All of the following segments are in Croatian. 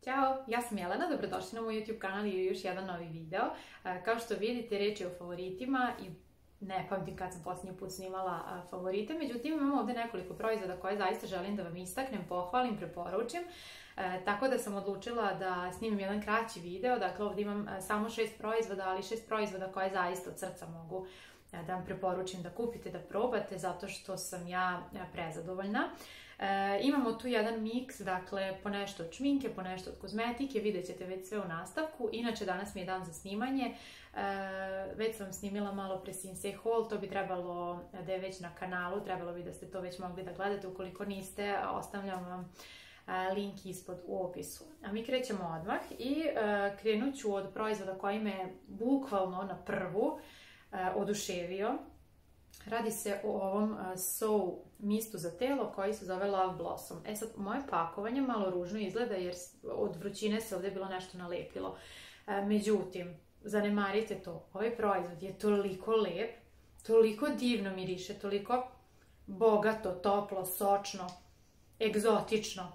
Ćao, ja sam Jelena, dobrodošli na moj YouTube kanal i još jedan novi video. Kao što vidite, reč je o favoritima i ne pamtim kad sam posljednji put snimala favorite, međutim imam ovdje nekoliko proizvoda koje zaista želim da vam istaknem, pohvalim, preporučim. Tako da sam odlučila da snimim jedan kraći video, dakle ovdje imam samo 6 proizvoda, ali 6 proizvoda koje zaista od srca mogu da vam preporučim da kupite, da probate, zato što sam ja prezadovoljna. Imamo tu jedan miks, dakle po nešto od šminke, po nešto od kozmetike, vidjet ćete već sve u nastavku. Inače danas mi je dan za snimanje, već sam snimila malo pre Sinsay haul, to bi trebalo da je već na kanalu, trebalo bi da ste to već mogli da gledate, ukoliko niste ostavljam vam link ispod u opisu. A mi krećemo odmah i krenut ću od proizvoda koji me bukvalno na prvu oduševio. Radi se o ovom So mistu za telo koji se zove Love Blossom. E sad, moje pakovanje malo ružno izgleda jer od vrućine se ovdje bilo nešto nalepilo. Međutim, zanemarite to. Ovaj proizvod je toliko lep, toliko divno miriše, toliko bogato, toplo, sočno, egzotično.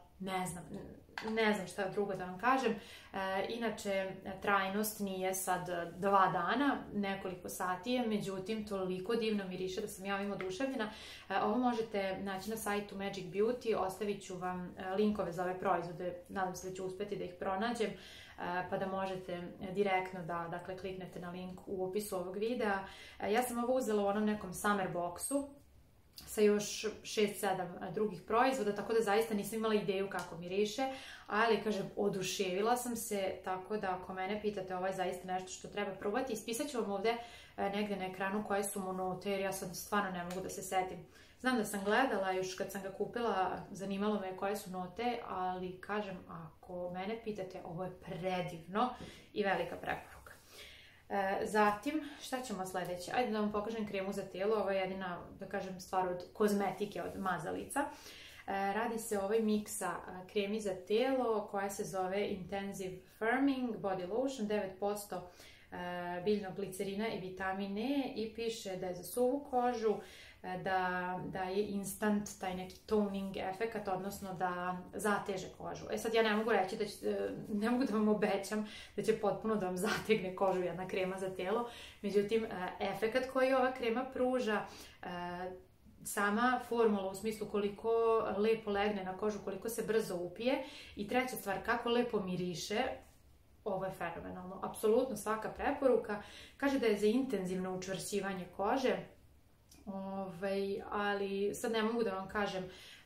Ne znam šta drugo da vam kažem. Inače, trajnost nije sad 2 dana, nekoliko sati je, međutim, toliko divno miriše da sam ja ovim oduševljena. Ovo možete naći na sajtu Magic Beauty, ostavit ću vam linkove za ove proizvode, nadam se da ću uspjeti da ih pronađem, pa da možete direktno da kliknete na link u opisu ovog videa. Ja sam ovo uzela u onom nekom summer boxu, sa još 6-7 drugih proizvoda, tako da zaista nisam imala ideju kako miriše, ali kažem, oduševila sam se, tako da ako mene pitate, ovo je zaista nešto što treba probati. Ispisat ću vam ovdje negdje na ekranu koje su mu note, jer ja sad stvarno ne mogu da se setim. Znam da sam gledala još kad sam ga kupila, zanimalo me koje su note, ali kažem, ako mene pitate, ovo je predivno i velika preporuka. Zatim, šta ćemo sljedeće? Ajde da vam pokažem kremu za telo, ovo je jedina, da kažem, stvar od kozmetike, od mazalica. Radi se o ovoj miksa kremi za telo koja se zove Intensive Firming Body Lotion, 9% biljnog glicerina i vitamin E i piše da je za suvu kožu, da je instant taj neki toning efekt, odnosno da zateže kožu. E sad ja ne mogu reći ne mogu da vam obećam da će potpuno da vam zategne kožu jedna krema za telo, međutim efekt koji ova krema pruža, sama formula u smislu koliko lepo legne na kožu, koliko se brzo upije i treća stvar, kako lepo miriše, ovo je fenomenalno. Apsolutno svaka preporuka. Kaže da je za intenzivno učvršćivanje kože, ali sad ne mogu da vam kažem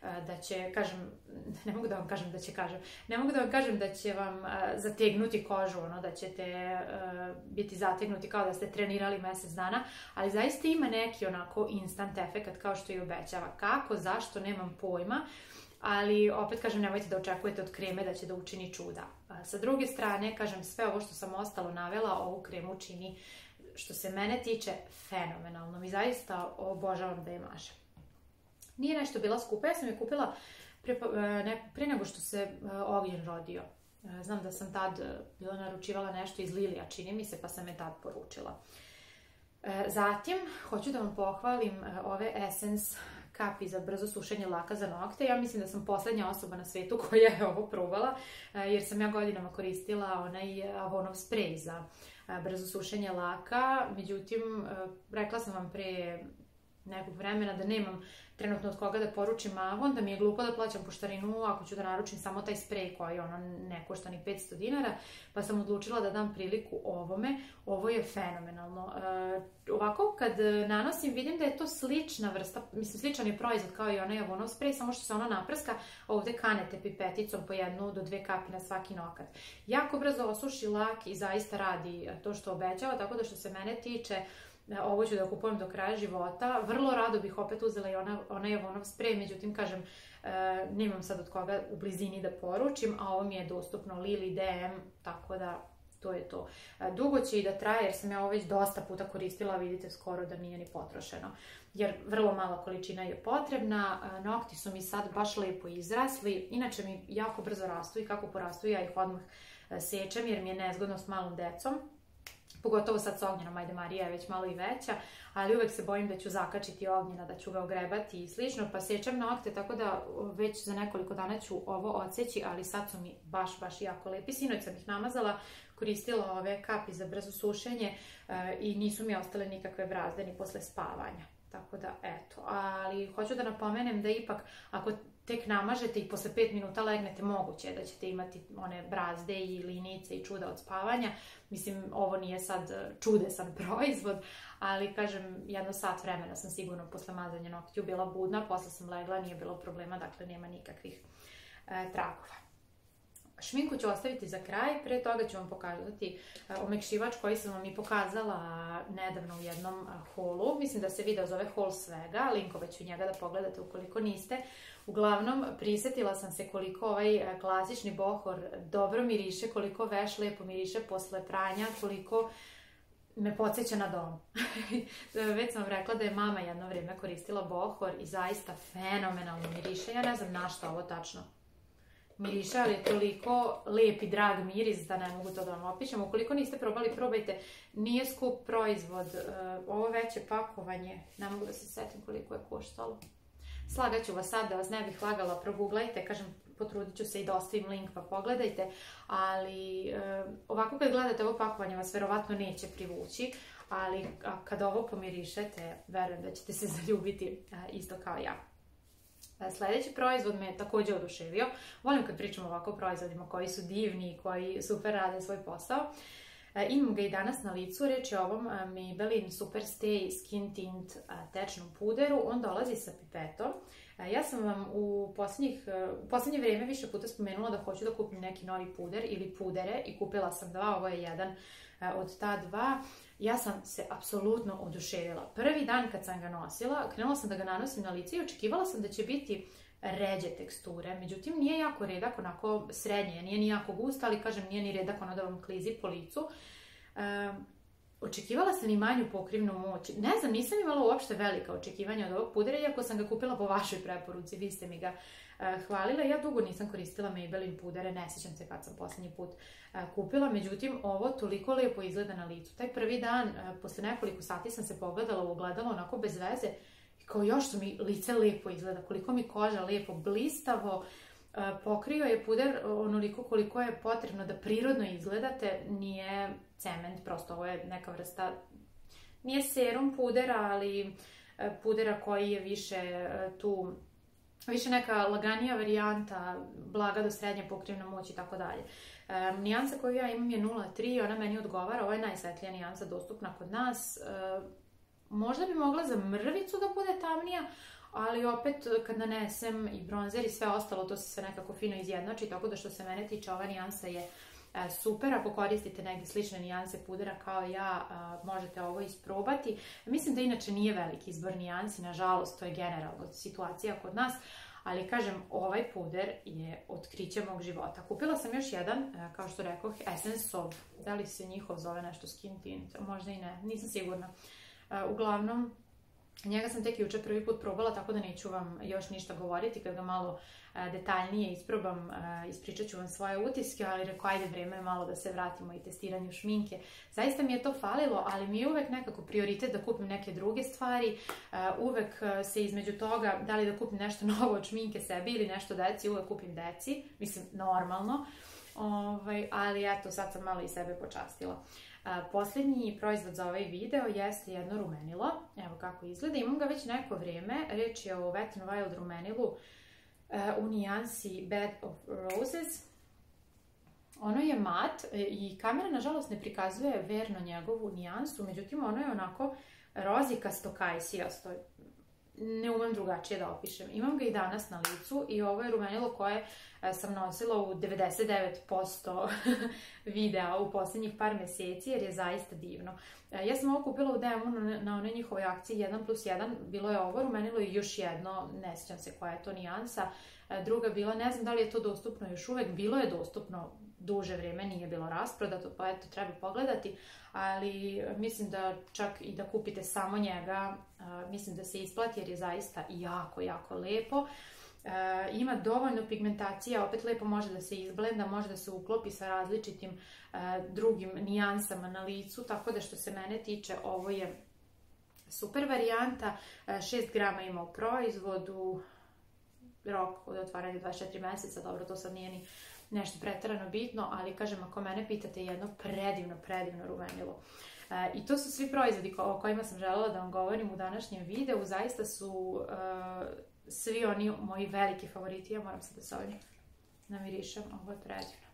da će vam zategnuti kožu, da ćete biti zategnuti kao da ste trenirali mjesec dana, ali zaista ima neki onako instant efekt kao što i obećava. Kako, zašto, nemam pojma, ali opet kažem, nemojte da očekujete od kreme da će da učini čuda. Sa druge strane, kažem, sve ovo što sam ostalo navela, ovu kremu čini, što se mene tiče, fenomenalno i zaista obožavam da je mažem. Nije nešto bila skupa, ja sam je kupila pre nego što se Ognjen rodio. Znam da sam tad bila naručivala nešto iz Lilija, čini mi se, pa sam je tad poručila. Zatim, hoću da vam pohvalim ove Essence kapi za brzo sušenje laka za nokte. Ja mislim da sam posljednja osoba na svijetu koja je ovo probala, jer sam ja godinama koristila onaj Avonov sprej za brzo sušenje laka. Međutim, rekla sam vam pre nekog vremena da nemam trenutno od koga da poručim Avon, da mi je glupo da plaćam poštarinu ako ću da naručim samo taj sprej koji ne košta ni 500 dinara, pa sam odlučila da dam priliku ovome. Ovo je fenomenalno. Ovako kad nanosim vidim da je to slična vrsta, mislim sličan je proizvod kao i onaj Avonov sprej, samo što se ono naprska, ovdje kanete pipeticom po 1 do 2 kapi na svaki nokat. Jako brzo osuši lak i zaista radi to što obećava, tako da što se mene tiče, ovo ću da kupujem do kraja života. Vrlo rado bih opet uzela i onaj Avonov sprej, međutim, kažem, nemam sad od koga u blizini da poručim, a ovo mi je dostupno Lili, DM, tako da to je to. Dugo će i da traje, jer sam ja ovo već dosta puta koristila, vidite skoro da nije ni potrošeno, jer vrlo mala količina je potrebna. Nokti su mi sad baš lepo izrasli, inače mi jako brzo rastu i kako porastu ja ih odmah sečem, jer mi je nezgodno s malom decom. Pogotovo sad s Ognjenom, ajde Marija je već malo i veća, ali uvek se bojim da ću zakačiti Ognjena, da ću ga ogrebati i slično, pa sečem nokte, tako da već za nekoliko dana ću ovo odseći, ali sad su mi baš jako lepi. Sinoć sam ih namazala, koristila ove kapi za brzo sušenje i nisu mi ostale nikakve brazde ni posle spavanja. Tako da, eto, ali hoću da napomenem da ipak, ako tek namažete i posle 5 minuta legnete, moguće je da ćete imati one brazde i linice i čuda od spavanja. Mislim, ovo nije sad čudesan proizvod, ali kažem, jedno sat vremena sam sigurno posle mazanja noktiju bila budna, posle sam legla, nije bilo problema, dakle nema nikakvih tragova. Šminku ću ostaviti za kraj, pre toga ću vam pokazati omekšivač koji sam vam i pokazala nedavno u jednom haulu. Mislim da se video zove haul svega, linkove ću njega da pogledate ukoliko niste. Uglavnom, prisetila sam se koliko ovaj klasični bohor dobro miriše, koliko veš lepo miriše posle pranja, koliko me podsjeća na dom. Već sam vam rekla da je mama jedno vrijeme koristila bohor i zaista fenomenalno miriše. Ja ne znam na što ovo tačno miriše, ali je toliko lep i drag miris da ne mogu to da vam opišem. Ukoliko niste probali, probajte. Nije skup proizvod. Ovo veće pakovanje, ne mogu da se setim koliko je koštalo. Slagaću vas sad, da vas ne bih lagala, proguglajte, kažem, potrudit ću se i da ostavim link pa pogledajte, ali ovako kad gledate ovo pakovanje vas verovatno neće privući, ali kad ovo pomirišete, verujem da ćete se zaljubiti isto kao ja. Sljedeći proizvod me također oduševio. Volim kad pričam ovako o proizvodima koji su divni i koji super rade svoj posao. Imam ga i danas na licu, reč je o ovom Maybelline Super Stay Skin Tint tečnom puderu. On dolazi sa pipetom. Ja sam vam u posljednje vrijeme više puta spomenula da hoću da kupim neki novi puder ili pudere i kupila sam dva, ovo je jedan od ta dva. Ja sam se apsolutno oduševila. Prvi dan kad sam ga nosila, krenula sam da ga nanosim na lice i očekivala sam da će biti ređe teksture, međutim nije jako redak, onako srednje, nije ni jako gust, ali kažem nije ni redak ono da vam klizi po licu. Očekivala sam i manju pokrivnu moć. Ne znam, nisam imala uopšte velika očekivanja od ovog pudera, iako sam ga kupila po vašoj preporuci, vi ste mi ga hvalila. Ja dugo nisam koristila Maybelline pudere, ne sjećam se kad sam posljednji put kupila, međutim ovo toliko lijepo izgleda na licu. Taj prvi dan, posle nekoliko sati sam se pogledala u ogledalo onako bez veze i kao još što mi lice lijepo izgleda, koliko mi koža lijepo, blistavo, pokrio je puder onoliko koliko je potrebno da prirodno izgledate, nije cement, prosto ovo je neka vrsta, nije serum pudera, ali pudera koji je više neka laganija varijanta, blaga do srednje pokrivna moć i tako dalje. Nijansa koju ja imam je 0,3, ona meni odgovara, ovo je najsvetlija nijansa dostupna kod nas. Možda bi mogla za mrvicu da bude tamnija, ali opet kad nanesem i bronzer i sve ostalo, to se sve nekako fino izjednači, tako da što se mene tiče ova nijansa je super. Ako koristite neke slične nijanse pudera kao ja, možete ovo isprobati. Mislim da inače nije veliki izbor nijansi, nažalost, to je generalno situacija kod nas, ali kažem, ovaj puder je otkriće mog života. Kupila sam još jedan, kao što rekoh, Essence of, da li se njihov zove nešto Skin Tint, možda i ne, nisam sigurna. Uglavnom, njega sam tek jučer prvi put probala, tako da neću vam još ništa govoriti. Kad ga malo detaljnije isprobam, ispričat ću vam svoje utiske, ali rekao, ajde, vreme je malo da se vratimo i testiranju šminke. Zaista mi je to falilo, ali mi je uvek nekako prioritet da kupim neke druge stvari. Uvek se između toga, da li da kupim nešto novo od šminke sebi ili nešto deci, uvek kupim deci. Mislim, normalno. Ali eto, sad sam malo i sebe počastila. Posljednji proizvod za ovaj video jeste jedno rumenilo. Evo kako izgleda. Imam ga već neko vrijeme. Reč je o Wet n Wild rumenilu u nijansi Bed of Roses. Ono je mat i kamera nažalost ne prikazuje verno njegovu nijansu, međutim ono je onako rozikasto kajsijasto. Ne umem drugačije da opišem. Imam ga i danas na licu i ovo je rumenilo koje sam nosila u 99% videa u posljednjih par mjeseci jer je zaista divno. Ja sam ovo kupila u DM-u na onoj njihovoj akciji 1+1. Bilo je ovo rumenilo i još jedno, ne sjećam se koja je to nijansa. Druga bila, ne znam da li je to dostupno još uvek, bilo je dostupno duže vrijeme, nije bilo rasprodato, pa eto, treba pogledati, ali mislim da čak i da kupite samo njega, mislim da se isplati jer je zaista jako, jako lepo. ima dovoljno pigmentacije, opet lepo može da se izblenda, može da se uklopi sa različitim drugim nijansama na licu, tako da što se mene tiče ovo je super varijanta. 6 grama ima u proizvodu, rok od otvaranja 24 meseca, dobro, to sad nije ni nešto preterano bitno, ali kažem, ako mene pitate, jedno predivno rumenilo. I to su svi proizvodi o kojima sam želela da vam govorim u današnjem videu. Zaista su svi oni moji veliki favoriti. Ja moram sad da se ovdje namirišem, ovo je predivno.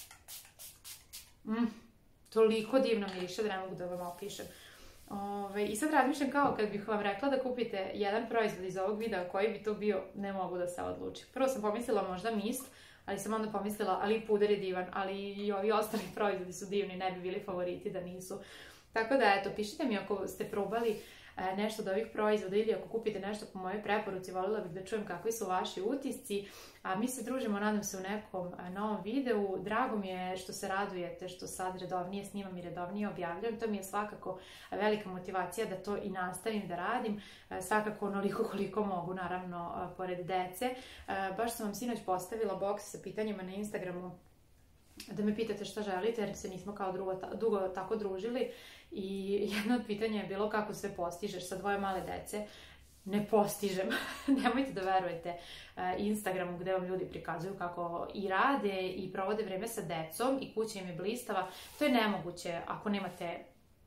Toliko divno miriše da ne mogu da vam opišem. I sad razmišljam kao kad bih vam rekla da kupite jedan proizvod iz ovog videa, koji bi to bio, ne mogu da se odlučim. Prvo sam pomislila možda mist, ali sam onda pomislila, ali puder je divan, ali i ovi ostali proizvodi su divni, ne bi bili favoriti da nisu. Tako da, eto, pišite mi ako ste probali nešto od ovih proizvoda ili ako kupite nešto po mojoj preporuci, voljela bih da čujem kakvi su vaši utisci. A mi se družimo, nadam se, u nekom novom videu. Drago mi je što se radujete, što sad redovnije snimam i redovnije objavljam. To mi je svakako velika motivacija da to i nastavim da radim. Svakako onoliko koliko mogu, naravno, pored dece. Baš sam vam sinoć postavila boks sa pitanjima na Instagramu da me pitate šta želite, jer se nismo kao dugo tako družili. I jedno od pitanja je bilo kako sve postižeš sa 2 male dece. Ne postižem. Nemojte da verujete Instagramu gde vam ljudi prikazuju kako i rade i provode vreme sa decom i kuća im je blistava. To je nemoguće ako nemate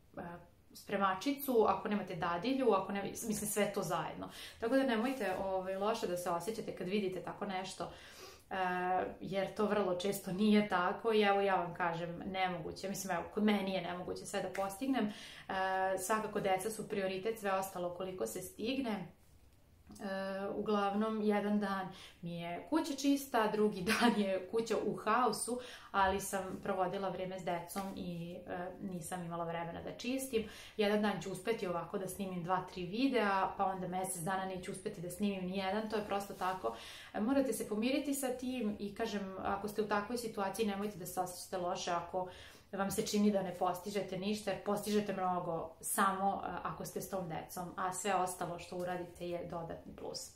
spremačicu, ako nemate dadilju, ako ne, mislim sve to zajedno. Tako da nemojte loše da se osjećate kad vidite tako nešto, jer to vrlo često nije tako i evo ja vam kažem nemoguće, mislim evo kod meni je nemoguće sve da postignem. Svakako deca su prioritet, sve ostalo koliko se stigne. Uglavnom, jedan dan mi je kuća čista, drugi dan je kuća u haosu, ali sam provodila vrijeme s decom i nisam imala vremena da čistim. Jedan dan ću uspeti ovako da snimim 2-3 videa, pa onda mjesec dana neću uspeti da snimim nijedan, to je prosto tako. Morate se pomiriti sa tim i kažem, ako ste u takvoj situaciji, nemojte da se osjećate loše ako vam se čini da ne postižete ništa, jer postižete mnogo samo ako ste s tom decom, a sve ostalo što uradite je dodatni plus.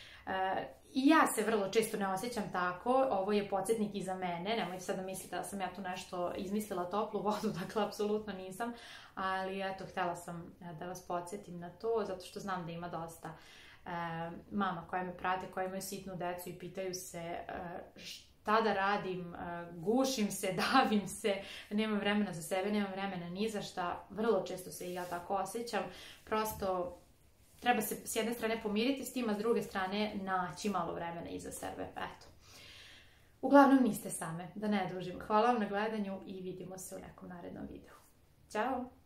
I ja se vrlo često ne osjećam tako, ovo je podsjetnik i za mene, nemojte sad da mislite da sam ja tu nešto izmislila toplu vodu, dakle apsolutno nisam, ali eto, htjela sam da vas podsjetim na to, zato što znam da ima dosta mama koje me prate, koje imaju sitnu decu i pitaju se šta da radim, gušim se, davim se, nemam vremena za sebe, nemam vremena ni za šta. Vrlo često se i ja tako osjećam. Prosto treba se s jedne strane pomiriti s tim, a s druge strane naći malo vremena i za sebe. Eto. Uglavnom niste same, da ne dužim. Hvala vam na gledanju i vidimo se u nekom narednom videu. Ćao!